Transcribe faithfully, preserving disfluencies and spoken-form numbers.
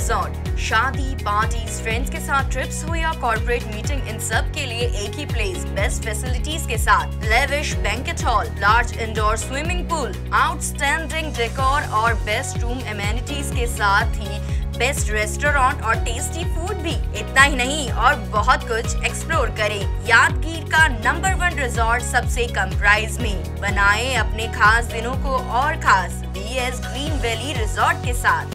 Resort. शादी, parties, friends के साथ ट्रिप्स हो या कॉर्पोरेट मीटिंग, इन सब के लिए एक ही प्लेस, बेस्ट फैसिलिटीज के साथ। Lavish banquet hall, large indoor swimming pool, outstanding decor और बेस्ट रूम एमेनिटीज के साथ ही बेस्ट रेस्टोरेंट और टेस्टी फूड भी। इतना ही नहीं और बहुत कुछ एक्सप्लोर करें। यादगीर का नंबर वन रिजॉर्ट सबसे कम प्राइस में। बनाएं अपने खास दिनों को और खास B S green valley resort के साथ।